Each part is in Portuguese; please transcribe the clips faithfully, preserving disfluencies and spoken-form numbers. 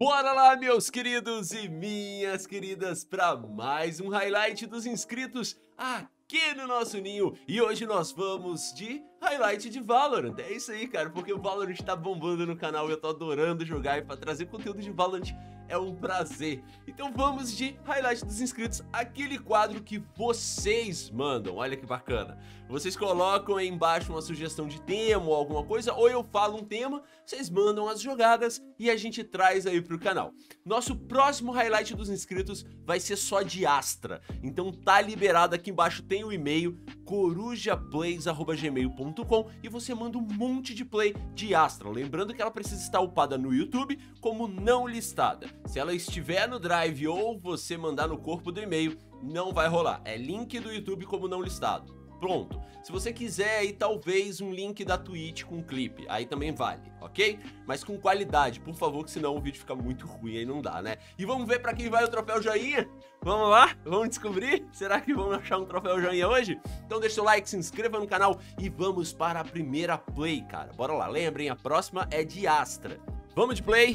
Bora lá, meus queridos e minhas queridas, para mais um highlight dos inscritos aqui no nosso ninho. E hoje nós vamos de highlight de Valorant. É isso aí, cara, porque o Valorant tá bombando no canal e eu tô adorando jogar. E para trazer conteúdo de Valorant é um prazer. Então vamos de highlight dos inscritos, aquele quadro que vocês mandam. Olha que bacana. Vocês colocam aí embaixo uma sugestão de tema ou alguma coisa, ou eu falo um tema, vocês mandam as jogadas e a gente traz aí pro canal. Nosso próximo highlight dos inscritos vai ser só de Astra. Então tá liberado, aqui embaixo tem o e-mail corujaplays arroba gmail ponto com e você manda um monte de play de Astra. Lembrando que ela precisa estar upada no YouTube como não listada. Se ela estiver no Drive ou você mandar no corpo do e-mail, não vai rolar. É link do YouTube como não listado. Pronto. Se você quiser aí, talvez um link da Twitch com um clipe, aí também vale, ok? Mas com qualidade, por favor, que senão o vídeo fica muito ruim, aí não dá, né? E vamos ver pra quem vai o troféu joinha? Vamos lá? Vamos descobrir? Será que vamos achar um troféu joinha hoje? Então deixa o like, se inscreva no canal e vamos para a primeira play, cara. Bora lá, lembrem, a próxima é de Astra. Vamos de play?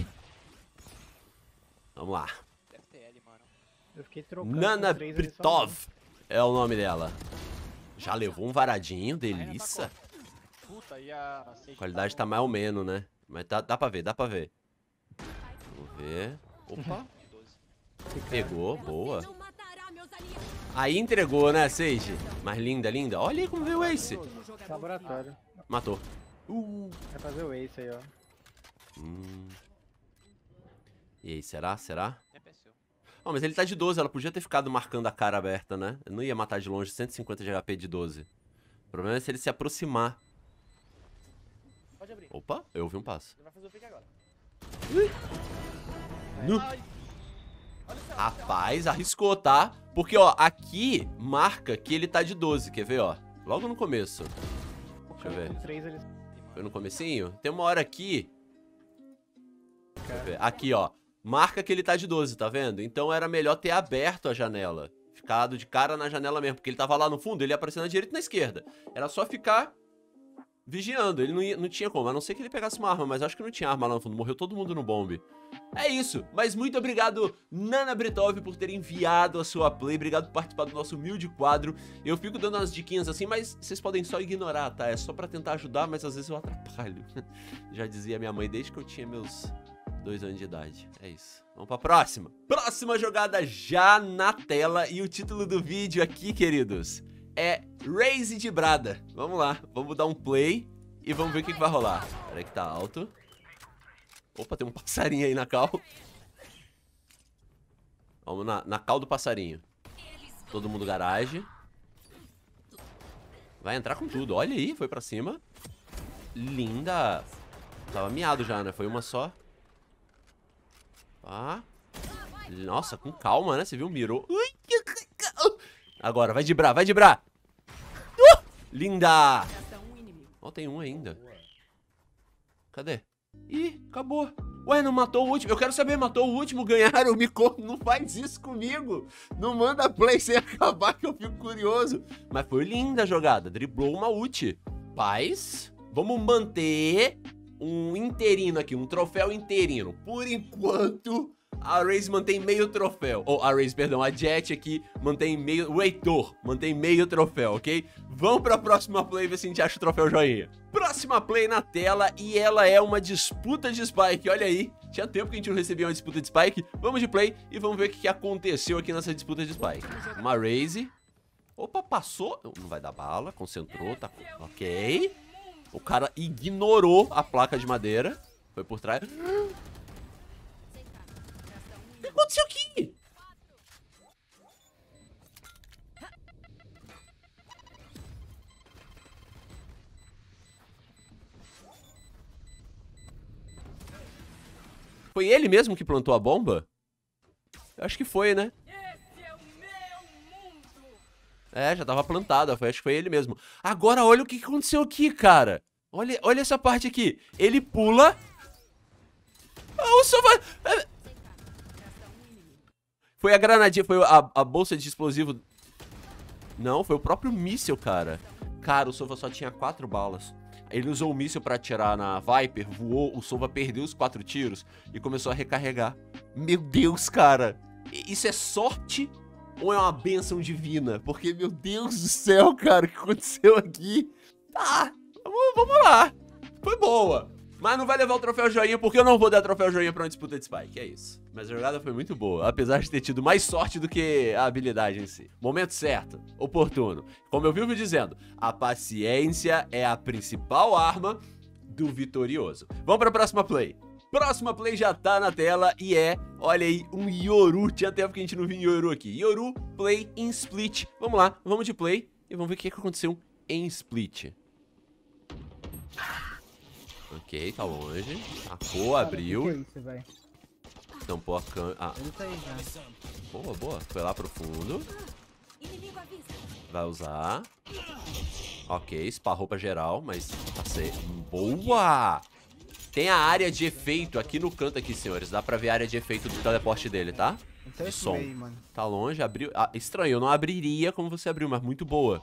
Vamos lá. Deve ter L, mano. Eu fiquei trocando. Nana com três ali só. Britov é o nome dela. Já levou um varadinho, delícia. Puta, e a... A qualidade tá mais ou menos, né? Mas tá, dá pra ver, dá pra ver. Vamos ver. Opa. Pegou, boa. Aí entregou, né, Sage? Mas linda, linda. Olha aí como veio o Ace. Laboratório. Matou. Uh. Vai fazer o Ace aí, ó. Hum. E aí, será? Será? Oh, mas ele tá de doze, ela podia ter ficado marcando a cara aberta, né? Eu não ia matar de longe, cento e cinquenta de H P de doze. O problema é se ele se aproximar. Pode abrir. Opa, eu ouvi um passo. Ele vai fazer o pick agora. Nu. Rapaz, arriscou, tá? Porque, ó, aqui marca que ele tá de doze, quer ver, ó? Logo no começo. Deixa eu ver. Com três ali. Foi no comecinho? Tem uma hora aqui. Deixa eu ver. Aqui, ó. Marca que ele tá de doze, tá vendo? Então era melhor ter aberto a janela. Ficado de cara na janela mesmo, porque ele tava lá no fundo, ele ia aparecer na direita e na esquerda. Era só ficar vigiando, ele não, ia, não tinha como, a não ser que ele pegasse uma arma, mas acho que não tinha arma lá no fundo, morreu todo mundo no bombe. É isso, mas muito obrigado, Nana Britov, por ter enviado a sua play, obrigado por participar do nosso humilde quadro. Eu fico dando umas diquinhas assim, mas vocês podem só ignorar, tá? É só pra tentar ajudar, mas às vezes eu atrapalho. Já dizia minha mãe desde que eu tinha meus... dois anos de idade, é isso. Vamos pra próxima. Próxima jogada já na tela. E o título do vídeo aqui, queridos, é Raze de Brada. Vamos lá, vamos dar um play e vamos ver o que, que vai rolar. Peraí que tá alto. Opa, tem um passarinho aí na cal. Vamos na, na cal do passarinho. Todo mundo garagem. Vai entrar com tudo, olha aí, foi pra cima. Linda. Tava miado já, né? Foi uma só. Ah. Nossa, com calma, né? Você viu? Mirou. Agora, vai dibrar, vai dibrar. Uh! Linda. Ó, oh, tem um ainda. Cadê? Ih, acabou. Ué, não matou o último. Eu quero saber, matou o último, ganharam o Mico. Não faz isso comigo. Não manda play sem acabar que eu fico curioso. Mas foi linda a jogada. Driblou uma ult. Paz, vamos manter... um interino aqui, um troféu interino. Por enquanto, a Raze mantém meio troféu. Ou a Raze, perdão, a Jet aqui mantém meio... o Heitor mantém meio troféu, ok? Vamos pra próxima play ver se a gente acha o troféu joinha. Próxima play na tela e ela é uma disputa de Spike, olha aí. Tinha tempo que a gente não recebia uma disputa de Spike. Vamos de play e vamos ver o que aconteceu aqui nessa disputa de Spike. Uma Raze. Opa, passou. Não vai dar bala, concentrou, tá... ok. O cara ignorou a placa de madeira. Foi por trás. O que aconteceu aqui? Foi ele mesmo que plantou a bomba? Eu acho que foi, né? É, já tava plantada, foi, acho que foi ele mesmo. Agora olha o que aconteceu aqui, cara. Olha, olha essa parte aqui. Ele pula. Oh, só vai... Foi a granadinha, foi a, a bolsa de explosivo. Não, foi o próprio míssil, cara. Cara, o Sova só tinha quatro balas. Ele usou o míssil pra atirar na Viper, voou, o Sova perdeu os quatro tiros e começou a recarregar. Meu Deus, cara. Isso é sorte ou é uma bênção divina? Porque, meu Deus do céu, cara, o que aconteceu aqui? Tá, vamos, vamos lá. Foi boa. Mas não vai levar o troféu joinha, porque eu não vou dar troféu joinha pra uma disputa de Spike, é isso. Mas a jogada foi muito boa, apesar de ter tido mais sorte do que a habilidade em si. Momento certo, oportuno. Como eu vivo dizendo, a paciência é a principal arma do vitorioso. Vamos pra próxima play. Próxima play já tá na tela e é, olha aí, um Yoru. Tinha tempo que a gente não via Yoru aqui. Yoru, play em split. Vamos lá, vamos de play e vamos ver o que aconteceu em split. Ok, tá longe. Tacou, abriu. Que é isso, velho? Tampou a câmera. Ah, Ele tá aí já. boa, boa. Foi lá pro fundo. Vai usar. Ok, esparrou pra geral, mas tá certo. Boa! Tem a área de efeito aqui no canto aqui, senhores. Dá pra ver a área de efeito do teleporte dele, tá? De som. Aí, mano. Tá longe, abriu. Ah, estranho, eu não abriria como você abriu, mas muito boa.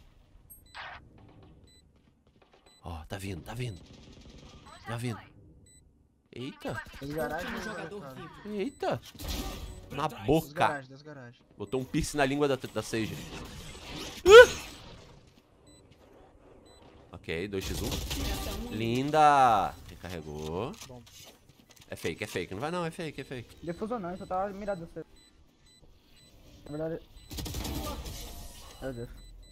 Ó, tá vindo, tá vindo. Tá vindo. Eita. Eita. Na boca. Botou um piercing na língua da, da Sage. Uh! Ok, dois por um. Linda. Recarregou. É fake, é fake. Não vai não, é fake, é fake. Defusou não, eu só tava mirado você. Na verdade... Meu Deus.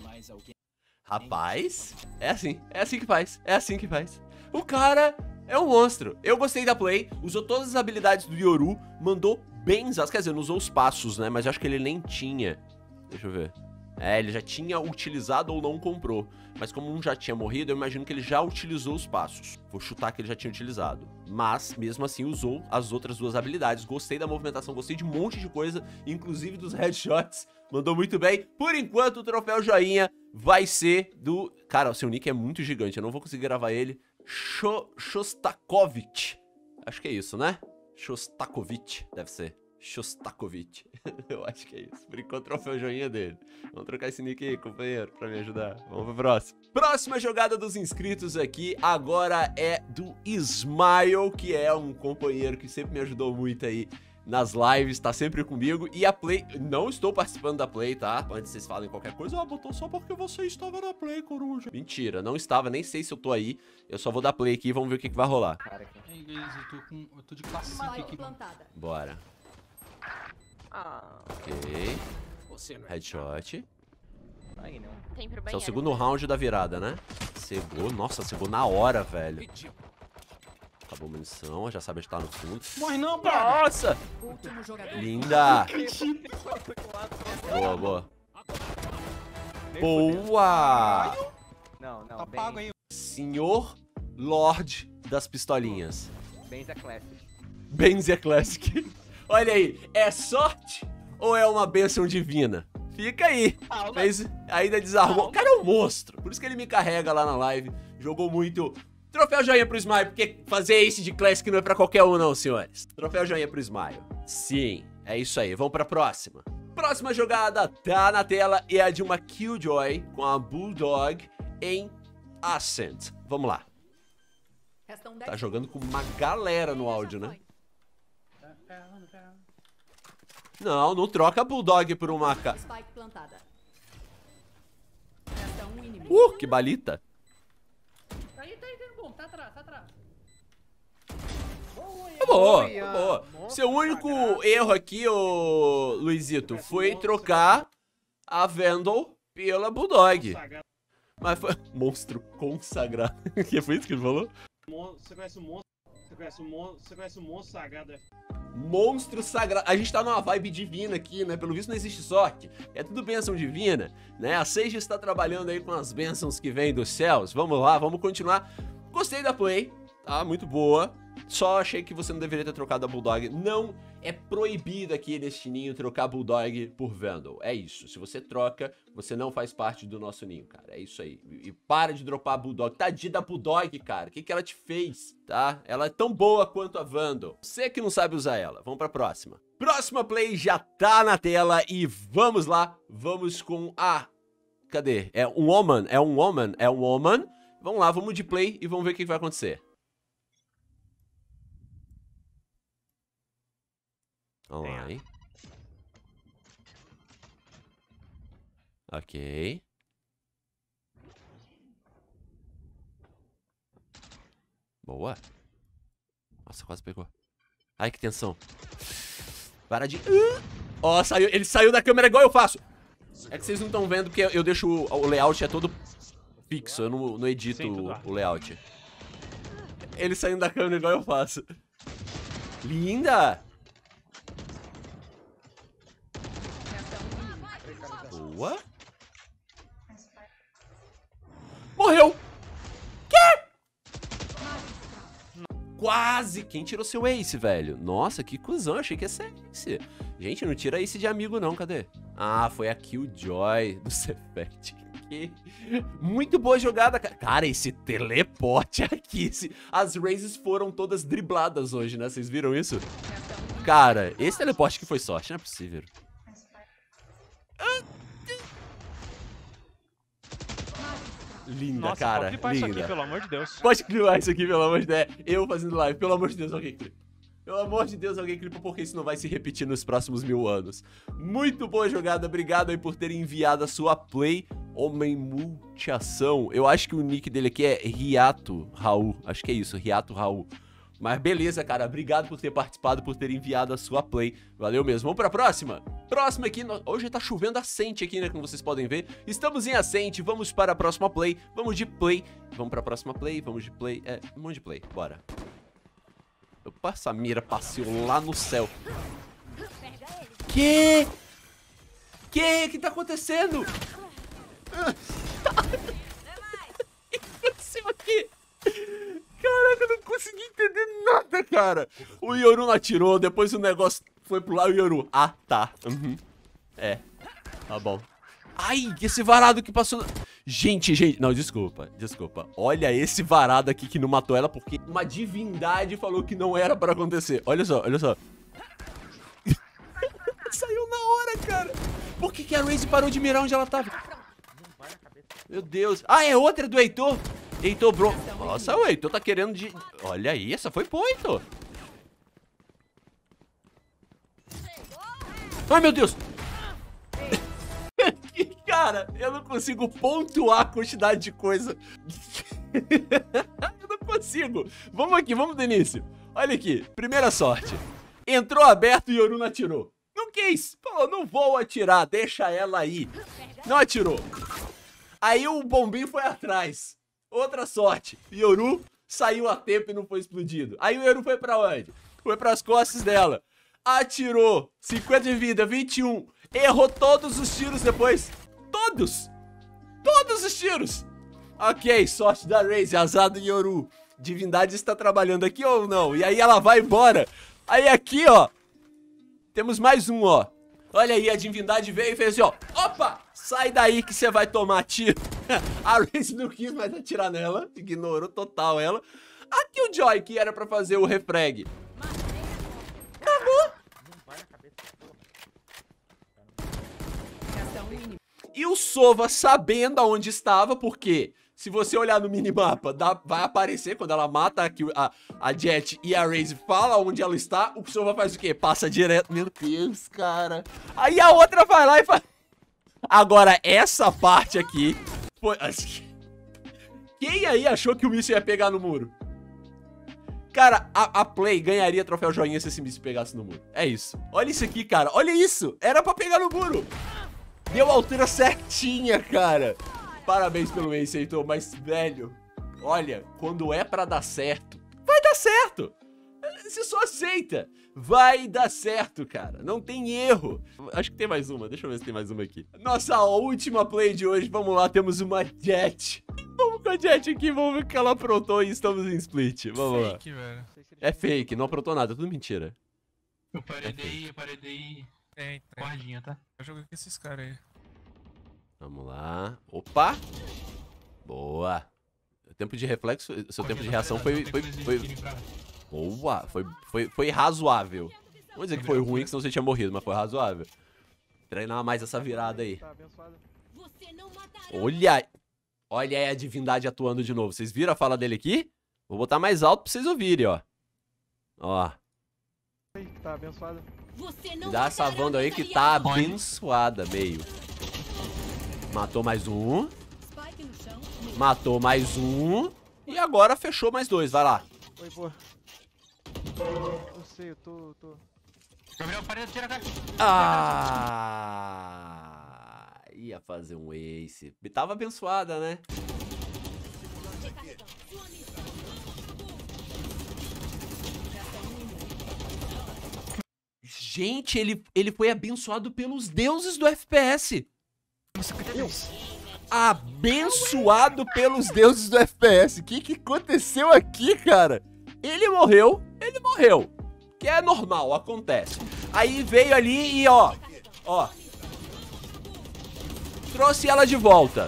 Rapaz, é assim, é assim que faz, é assim que faz. O cara é um monstro. Eu gostei da play, usou todas as habilidades do Yoru, mandou bem, quer dizer, não usou os passos, né, mas acho que ele nem tinha. Deixa eu ver. É, ele já tinha utilizado ou não comprou. Mas como um já tinha morrido, eu imagino que ele já utilizou os passos. Vou chutar que ele já tinha utilizado. Mas, mesmo assim, usou as outras duas habilidades. Gostei da movimentação, gostei de um monte de coisa, inclusive dos headshots. Mandou muito bem. Por enquanto, o troféu joinha vai ser do... Cara, o seu nick é muito gigante, eu não vou conseguir gravar ele. Sho... Shostakovich. Acho que é isso, né? Shostakovich, deve ser. Shostakovich. Eu acho que é isso. Por enquanto, o troféu joinha dele. Vamos trocar esse nick aí, companheiro, pra me ajudar. Vamos pro próximo. Próxima jogada dos inscritos aqui, agora é do Smile, que é um companheiro que sempre me ajudou muito aí nas lives, tá sempre comigo. E a play, não estou participando da play, tá? Antes vocês falem qualquer coisa, ah, botou só porque você estava na play, coruja. Mentira, não estava, nem sei se eu tô aí. Eu só vou dar play aqui e vamos ver o que, que vai rolar. Ei, guys, eu tô com. Eu tô de classe cinco aqui. Bora. Ah, Ok. você não Headshot. aí não. Tem pro Esse é o banheiro. segundo round da virada, né? Cegou. Nossa, cegou na hora, velho. Acabou a munição, já sabe onde tá no fundo. Morre não, pô! Nossa! Linda! Boa, boa. Boa! Não, não, Apago bem, aí. Senhor Lorde das pistolinhas. bem da classic. Benzia Classic. Olha aí, é sorte ou é uma bênção divina? Fica aí. Mas ainda desarmou. O cara é um monstro. Por isso que ele me carrega lá na live. Jogou muito. Troféu joinha pro Smile, porque fazer esse de Classic não é pra qualquer um não, senhores. Troféu joinha pro Smile. Sim, é isso aí. Vamos pra próxima. Próxima jogada tá na tela e é a de uma Killjoy com a Bulldog em Ascent. Vamos lá. Tá jogando com uma galera no áudio, né? Não, não troca a Bulldog por uma... Ca... Uh, que balita. Tá aí, tá aí, tá bom, tá atrás, tá atrás. Tá boa, tá boa. Seu único erro aqui, ô Luizito, foi trocar a Vandal pela Bulldog. Mas foi... Monstro consagrado. Que foi isso que ele falou? Você conhece o monstro? Você conhece o monstro? Você conhece o monstro sagrado? Monstro sagrado. A gente tá numa vibe divina aqui, né? Pelo visto não existe sorte. É tudo bênção divina, né? A Sage está trabalhando aí com as bênçãos que vêm dos céus. Vamos lá, vamos continuar. Gostei da play, tá? Muito boa. Só achei que você não deveria ter trocado a Bulldog. Não é proibido aqui neste ninho trocar Bulldog por Vandal. É isso. Se você troca, você não faz parte do nosso ninho, cara. É isso aí. E para de dropar a Bulldog. Tadinha da Bulldog, cara. O que, que ela te fez, tá? Ela é tão boa quanto a Vandal. Você que não sabe usar ela. Vamos pra próxima. Próxima play já tá na tela e vamos lá. Vamos com a... Cadê? É um woman. É um woman. É um woman. Vamos lá, vamos de play e vamos ver o que vai acontecer. Vamos lá, hein? Ok. Boa. Nossa, quase pegou. Ai, que tensão. Para de... Ó, oh, saiu. Ele saiu da câmera igual eu faço. É que vocês não estão vendo porque eu deixo o, o layout é todo fixo. Eu não, não edito Sim, o, o layout. Ele saindo da câmera igual eu faço. Linda! Boa. Morreu! Quê? Quase! Quem tirou seu ace, velho? Nossa, que cuzão, achei que ia ser ace. Gente, não tira ace de amigo não, cadê? Ah, foi a Killjoy do Cefect. Muito boa jogada, cara. Cara, esse teleporte aqui, esse... as raises foram todas dribladas hoje, né? Vocês viram isso? Cara, esse teleporte aqui foi sorte, não é possível. Linda, Nossa, cara. pode clipar linda. isso aqui, pelo amor de Deus. Pode clipar isso aqui, pelo amor de Deus. Eu fazendo live, pelo amor de Deus, alguém clipa. Pelo amor de Deus, alguém clipa, porque isso não vai se repetir nos próximos mil anos. Muito boa jogada, obrigado aí por ter enviado a sua play. Homem multiação. Eu acho que o nick dele aqui é Riato Raul. Acho que é isso, Riato Raul. Mas beleza, cara, obrigado por ter participado, por ter enviado a sua play. Valeu mesmo. Vamos pra próxima? Próxima aqui, hoje tá chovendo Ascent aqui, né, como vocês podem ver. Estamos em Ascent, vamos para a próxima play. Vamos de play, vamos pra próxima play, vamos de play. É, vamos de play, bora. Opa, essa mira passeou lá no céu. Que? Que? Que tá acontecendo? O que aqui? Caraca, eu não consegui entender nada, cara. O Yoru não atirou, depois o negócio foi pro lado e o Yoru. Ah, tá. Uhum. É. Tá bom. Ai, esse varado que passou... Gente, gente... Não, desculpa, desculpa. Olha esse varado aqui que não matou ela porque uma divindade falou que não era pra acontecer. Olha só, olha só. Saiu na hora, cara. Por que que a Raze parou de mirar onde ela tava? Meu Deus. Ah, é outra do Heitor. Heitor, bro. Nossa, o Heitor tá querendo de... Olha aí, essa foi boa, Heitor. Ai, meu Deus. Cara, eu não consigo pontuar a quantidade de coisa. Eu não consigo. Vamos aqui, vamos do início. Olha aqui, primeira sorte. Entrou aberto e Yoru não atirou. Não quis. Falou, não vou atirar, deixa ela aí. Não atirou. Aí o bombinho foi atrás. Outra sorte. Yoru saiu a tempo e não foi explodido. Aí o Yoru foi pra onde? Foi pras costas dela. Atirou. cinquenta de vida, vinte e um. Errou todos os tiros depois. Todos. Todos os tiros. Ok, sorte da Raze, azar do Yoru. Divindade está trabalhando aqui ou não? E aí ela vai embora. Aí aqui, ó. Temos mais um, ó. Olha aí, a divindade veio e fez assim, ó. Opa! Sai daí que você vai tomar tiro. A Raze não quis mais atirar nela. Ignorou total ela. Aqui o Joy, que era pra fazer o refrag. Acabou. E o Sova sabendo aonde estava, porque se você olhar no minimapa, dá, vai aparecer quando ela mata aqui a, a Jet e a Raze fala onde ela está, o Sova faz o quê? Passa direto. Meu Deus, cara. Aí a outra vai lá e faz... Agora, essa parte aqui... Foi... Quem aí achou que o míssil ia pegar no muro? Cara, a, a Play ganharia troféu joinha se esse míssil pegasse no muro. É isso. Olha isso aqui, cara. Olha isso. Era pra pegar no muro. Deu a altura certinha, cara. Parabéns pelo ace, Heitor. Mas, velho, olha, quando é pra dar certo, vai dar certo. Você só aceita. Vai dar certo, cara. Não tem erro. Acho que tem mais uma. Deixa eu ver se tem mais uma aqui. Nossa última play de hoje. Vamos lá, temos uma Jet. Vamos com a Jet aqui, vamos ver o que ela aprontou e estamos em split. Vamos fake, lá. Velho. É fake, não aprontou nada. Tudo mentira. Eu paredei, eu paredei É, então. guardinha, tá? Eu joguei com esses caras aí. Vamos lá. Opa. Boa. O tempo de reflexo, seu tempo de reação foi... foi, foi... Boa, foi, foi, foi razoável. Não vou dizer que foi ruim, que senão você tinha morrido, mas foi razoável. Treinar mais essa virada aí. Olha, Olha aí a divindade atuando de novo. Vocês viram a fala dele aqui? Vou botar mais alto pra vocês ouvirem, ó. Ó. Tá abençoado. Me dá essa Wanda aí que tá abençoada, meio. Matou mais um. Matou mais um. E agora fechou mais dois, vai lá. Oi, boa. Eu sei, eu tô... tô... Gabriel, parede, tira a cara. Ah, ia fazer um ace. Tava abençoada, né? Gente, ele, ele foi abençoado pelos deuses do F P S. Abençoado pelos deuses do F P S. O que, que aconteceu aqui, cara? Ele morreu, ele morreu. Que é normal, acontece. Aí veio ali e ó, ó. Trouxe ela de volta.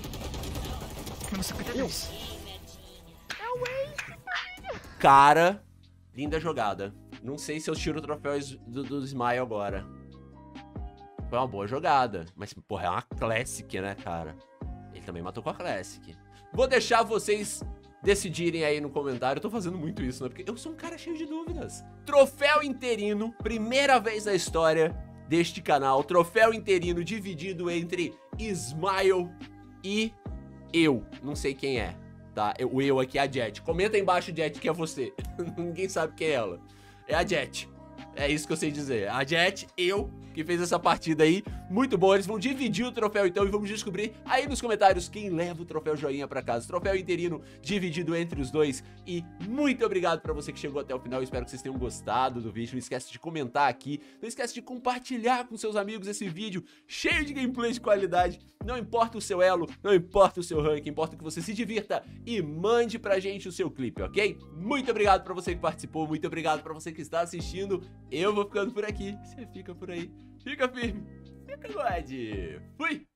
Cara, linda jogada. Não sei se eu tiro o troféu do, do Smile agora. Foi uma boa jogada. Mas, porra, é uma Classic, né, cara? Ele também matou com a Classic. Vou deixar vocês decidirem aí no comentário. Eu tô fazendo muito isso, né? Porque eu sou um cara cheio de dúvidas. Troféu interino, primeira vez na história deste canal. Troféu interino dividido entre Smile e eu. Não sei quem é, tá? O eu aqui é a Jet. Comenta aí embaixo, Jet, que é você. Ninguém sabe quem é ela. É a Jet. É isso que eu sei dizer. A Jet, eu, que fez essa partida aí. Muito bom. Eles vão dividir o troféu então e vamos descobrir aí nos comentários quem leva o troféu joinha pra casa. Troféu interino dividido entre os dois. E muito obrigado pra você que chegou até o final. Espero que vocês tenham gostado do vídeo. Não esquece de comentar aqui. Não esquece de compartilhar com seus amigos esse vídeo cheio de gameplay de qualidade. Não importa o seu elo, não importa o seu rank, importa que você se divirta e mande pra gente o seu clipe, ok? Muito obrigado pra você que participou. Muito obrigado pra você que está assistindo. Eu vou ficando por aqui. Você fica por aí. Fica firme. Fica God. Fui!